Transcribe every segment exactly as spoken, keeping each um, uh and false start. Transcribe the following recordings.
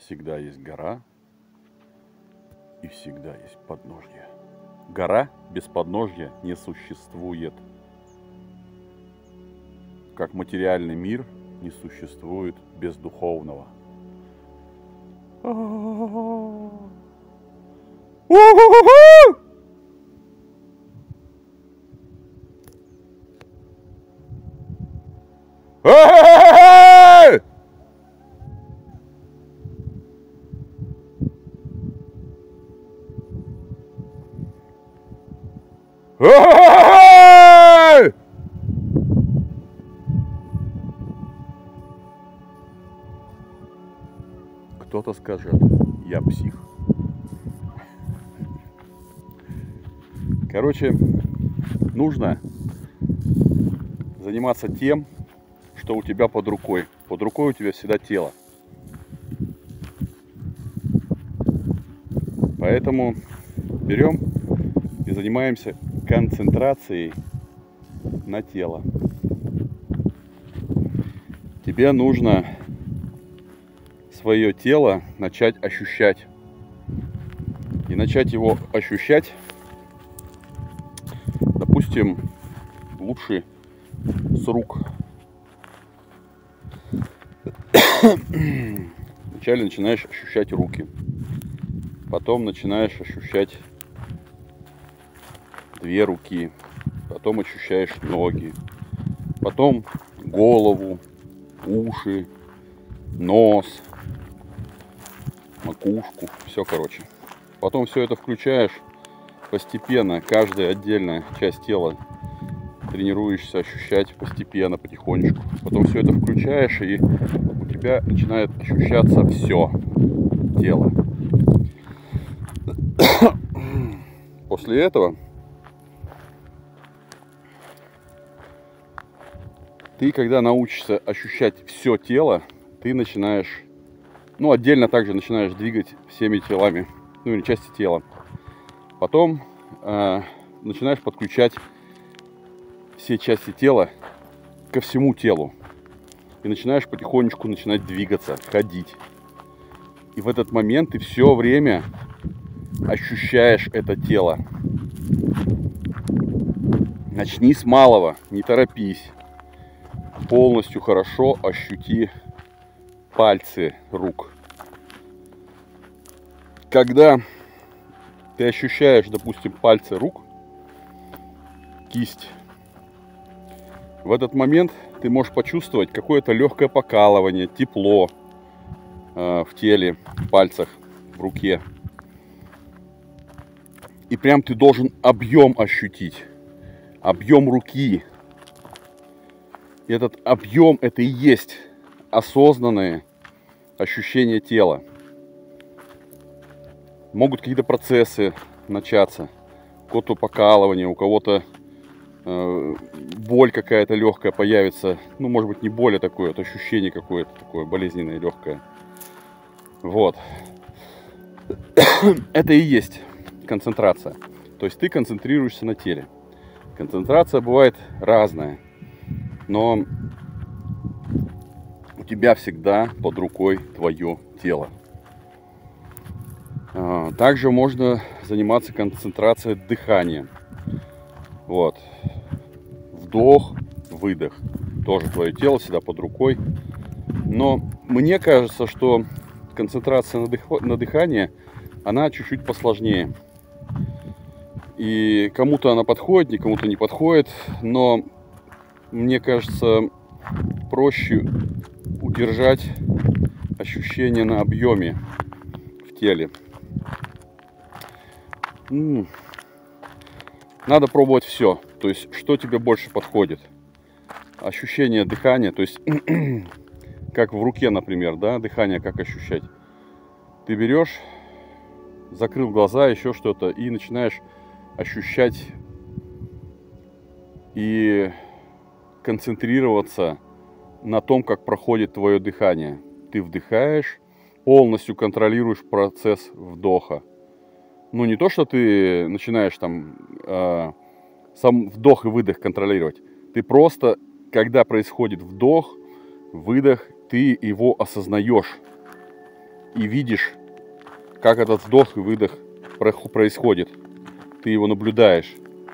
Всегда есть гора и всегда есть подножье. Гора без подножья не существует. Как материальный мир не существует без духовного. Кто-то скажет, я псих. Короче, нужно заниматься тем, что у тебя под рукой. Под рукой у тебя всегда тело. Поэтому берем и занимаемся концентрацией на тело. Тебе нужно свое тело начать ощущать. И начать его ощущать, допустим, лучше с рук. Вначале начинаешь ощущать руки. Потом начинаешь ощущать две руки. Потом ощущаешь ноги. Потом голову, уши, нос, макушку. Все, короче. Потом все это включаешь постепенно. Каждая отдельная часть тела тренируешься ощущать постепенно, потихонечку. Потом все это включаешь, и у тебя начинает ощущаться все тело. После этого ты, когда научишься ощущать все тело, ты начинаешь, ну, отдельно также начинаешь двигать всеми телами, ну, или части тела. Потом э, начинаешь подключать все части тела ко всему телу. И начинаешь потихонечку начинать двигаться, ходить. И в этот момент ты все время ощущаешь это тело. Начни с малого, не торопись. Полностью хорошо ощути пальцы рук. Когда ты ощущаешь, допустим, пальцы рук, кисть, в этот момент ты можешь почувствовать какое-то легкое покалывание, тепло э, в теле, в пальцах, в руке. И прям ты должен объем ощутить, объем руки. И этот объем — это и есть осознанное ощущение тела. Могут какие-то процессы начаться, у кого-то покалывание, у кого-то э, боль какая-то легкая появится. Ну, может быть, не боль, а такое вот ощущение какое-то такое болезненное, легкое. Вот. Это и есть концентрация. То есть ты концентрируешься на теле. Концентрация бывает разная, но у тебя всегда под рукой твое тело. Также можно заниматься концентрацией дыхания. Вот. Вдох, выдох. Тоже твое тело всегда под рукой. Но мне кажется, что концентрация на, дых... на дыхание, она чуть-чуть посложнее. И кому-то она подходит, не кому-то не подходит. Но мне кажется, проще удержать ощущение на объеме в теле. Надо пробовать все. То есть, что тебе больше подходит. Ощущение дыхания, то есть, как в руке, например, да, дыхание как ощущать. Ты берешь, закрыл глаза, еще что-то, и начинаешь ощущать и концентрироваться на том, как проходит твое дыхание. Ты вдыхаешь, полностью контролируешь процесс вдоха. Ну, не то, что ты начинаешь там э, сам вдох и выдох контролировать. Ты просто, когда происходит вдох, выдох, ты его осознаешь. и видишь, как этот вдох и выдох происходит. Ты его наблюдаешь.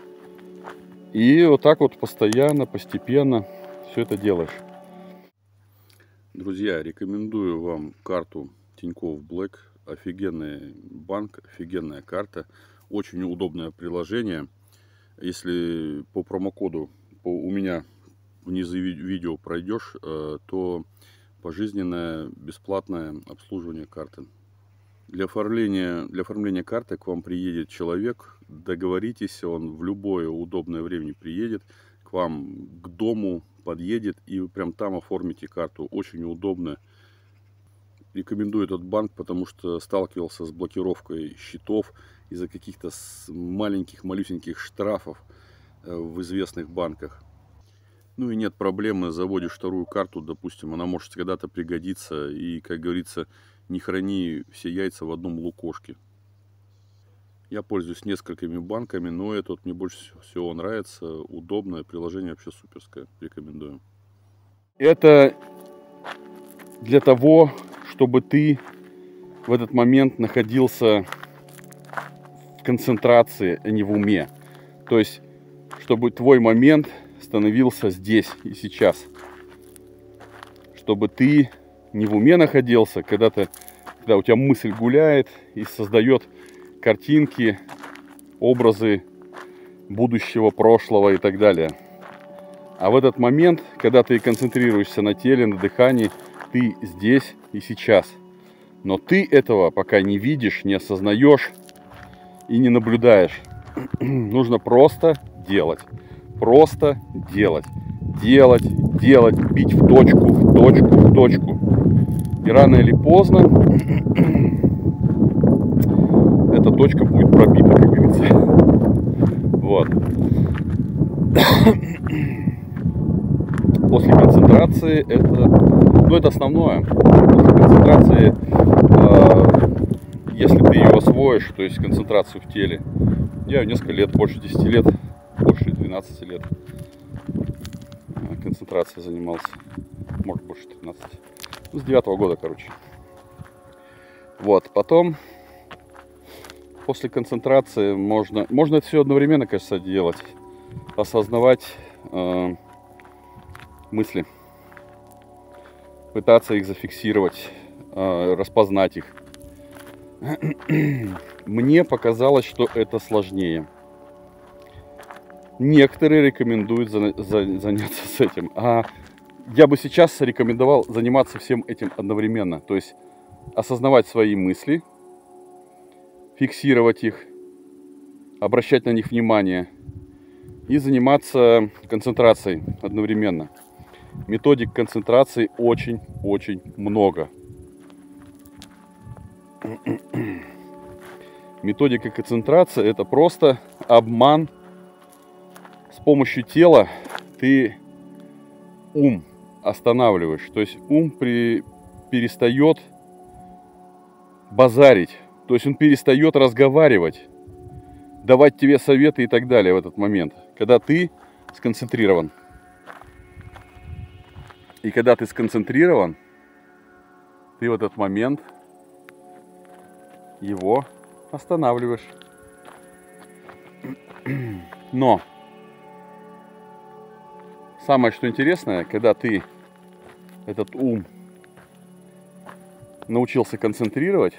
И вот так вот постоянно, постепенно все это делаешь. Друзья, рекомендую вам карту Тинькофф Black. Офигенный банк, офигенная карта. Очень удобное приложение. Если по промокоду по, у меня внизу видео пройдешь, то пожизненное бесплатное обслуживание карты. Для оформления, для оформления карты к вам приедет человек. Договоритесь, он в любое удобное время приедет к вам, к дому подъедет, и вы прям там оформите карту. Очень удобно. Рекомендую этот банк, потому что сталкивался с блокировкой счетов из-за каких-то маленьких, малюсеньких штрафов в известных банках. Ну и нет проблемы, заводишь вторую карту, допустим, она может когда-то пригодиться. И, как говорится, не храни все яйца в одном лукошке. Я пользуюсь несколькими банками, но этот мне больше всего нравится. Удобное приложение, вообще суперское. Рекомендую. Это для того, чтобы ты в этот момент находился в концентрации, а не в уме. То есть, чтобы твой момент становился здесь и сейчас. Чтобы ты не в уме находился, когда, ты, когда у тебя мысль гуляет и создает картинки, образы будущего, прошлого и так далее. А в этот момент, когда ты концентрируешься на теле, на дыхании, ты здесь и сейчас. Но ты этого пока не видишь, не осознаешь и не наблюдаешь. Нужно просто делать. Просто делать. Делать, делать, бить в точку, в точку, в точку. И рано или поздно эта точка будет пробита, как говорится. Вот. После концентрации это, ну, это основное. После концентрации, э, если ты ее освоишь, то есть концентрацию в теле, я несколько лет, больше десяти лет, больше двенадцати лет концентрацией занимался, может больше тринадцати, ну, с девятого года, короче. Вот, потом после концентрации можно, можно это все одновременно, кажется, делать, осознавать э, мысли, пытаться их зафиксировать, э, распознать их. Мне показалось, что это сложнее. Некоторые рекомендуют за, за, заняться с этим, а я бы сейчас рекомендовал заниматься всем этим одновременно. То есть осознавать свои мысли, фиксировать их, обращать на них внимание и заниматься концентрацией одновременно. Методик концентрации очень-очень много. Методика концентрации — это просто обман. С помощью тела ты ум останавливаешь. То есть ум при, перестает базарить. То есть он перестает разговаривать, давать тебе советы и так далее в этот момент, когда ты сконцентрирован. И когда ты сконцентрирован, ты в этот момент его останавливаешь. Но самое, что интересное, когда ты этот ум научился концентрировать,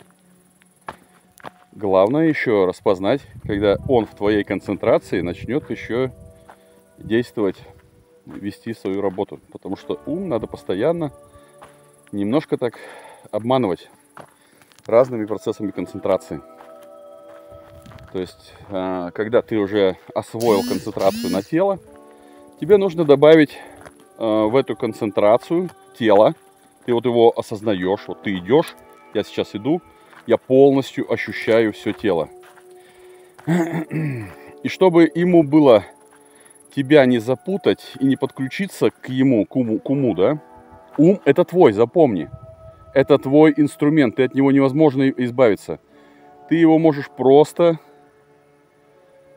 главное еще распознать, когда он в твоей концентрации начнет еще действовать, вести свою работу. Потому что ум надо постоянно немножко так обманывать разными процессами концентрации. То есть, когда ты уже освоил концентрацию на тело, тебе нужно добавить в эту концентрацию тело. Ты вот его осознаешь, вот ты идешь, я сейчас иду, я полностью ощущаю все тело. И чтобы ему было тебя не запутать и не подключиться к ему, к уму, к уму, да? Ум — это твой, запомни. Это твой инструмент, ты от него невозможно избавиться. Ты его можешь просто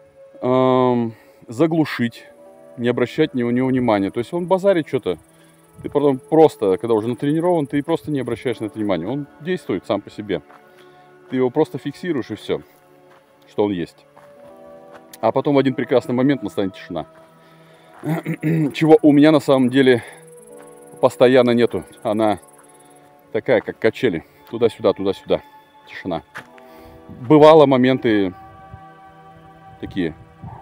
эм, заглушить, не обращать на него внимания. То есть он базарит что-то, Ты потом просто, когда уже натренирован, ты просто не обращаешь на это внимания. Он действует сам по себе. Ты его просто фиксируешь, и все, что он есть. А потом в один прекрасный момент настанет тишина. Чего у меня на самом деле постоянно нету. Она такая, как качели. Туда-сюда, туда-сюда. Тишина. Бывало моменты такие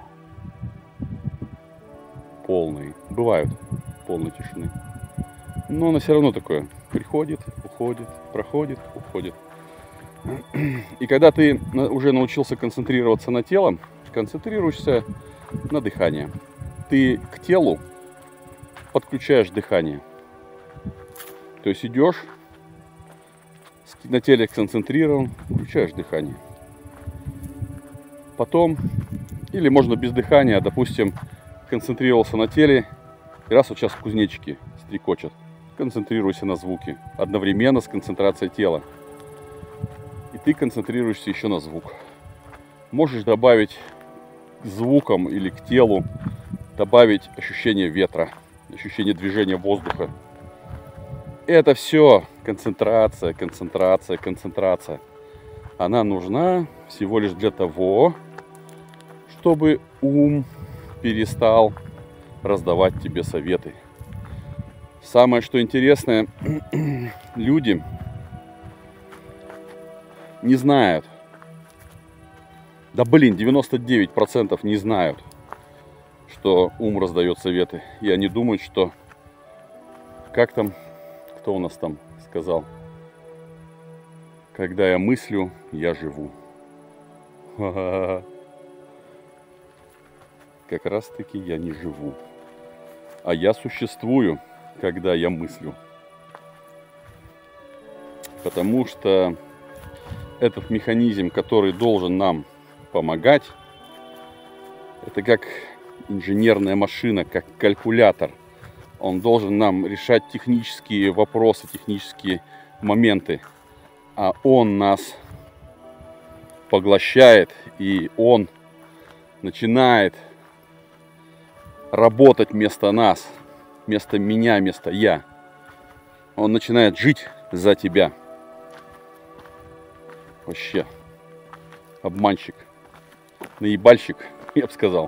полные. Бывают полной тишины. Но она все равно такое. Приходит, уходит, проходит, уходит. И когда ты уже научился концентрироваться на теле, концентрируешься на дыхании. Ты к телу подключаешь дыхание. То есть идешь, на теле концентрирован, включаешь дыхание. Потом, или можно без дыхания, допустим, концентрировался на теле, и раз вот сейчас кузнечики стрекочут, концентрируйся на звуке, одновременно с концентрацией тела. И ты концентрируешься еще на звук. Можешь добавить к звукам или к телу, добавить ощущение ветра, ощущение движения воздуха. Это все концентрация, концентрация, концентрация. Она нужна всего лишь для того, чтобы ум перестал раздавать тебе советы. Самое, что интересное, люди не знают. Да блин, девяносто девять процентов не знают, что ум раздает советы. И они думают, что... Как там... Кто у нас там сказал? Когда я мыслю, я живу. Ха-ха-ха. Как раз таки я не живу. А я существую, когда я мыслю. Потому что этот механизм, который должен нам помогать, это как инженерная машина, как калькулятор. Он должен нам решать технические вопросы, технические моменты. А он нас поглощает, и он начинает работать вместо нас, вместо меня, вместо я. Он начинает жить за тебя. Вообще, обманщик, наебальщик, я бы сказал.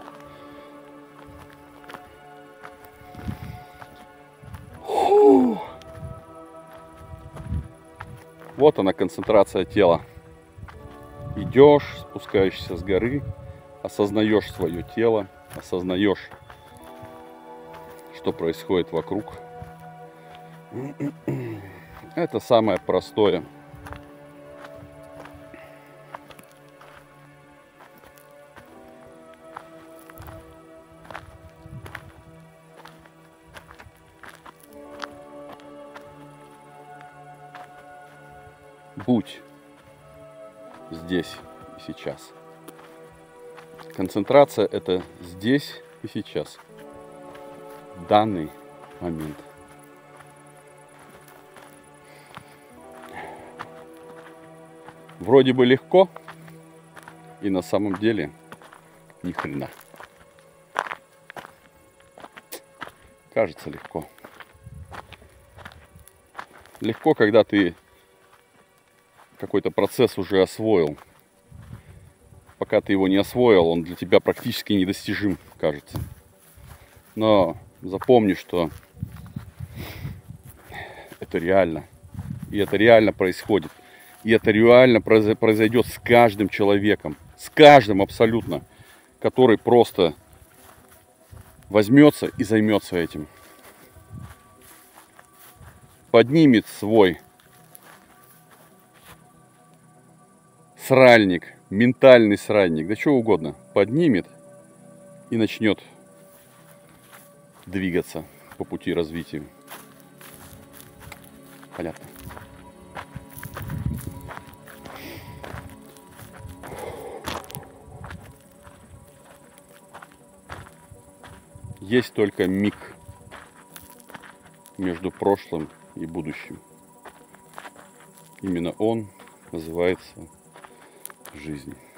Вот она, концентрация тела. Идешь, спускаешься с горы, осознаешь свое тело, осознаешь, что происходит вокруг. Это самое простое. Будь здесь и сейчас. Концентрация — это здесь и сейчас. Данный момент. Вроде бы легко, и на самом деле ни хрена. Кажется легко. Легко, когда ты какой-то процесс уже освоил. Пока ты его не освоил, он для тебя практически недостижим, кажется. Но запомни, что это реально. И это реально происходит. И это реально произойдет с каждым человеком. С каждым абсолютно. Который просто возьмется и займется этим. Поднимет свой сральник, ментальный сральник, да что угодно, поднимет и начнет двигаться по пути развития. Понятно. Есть только миг между прошлым и будущим. Именно он называется жизнь.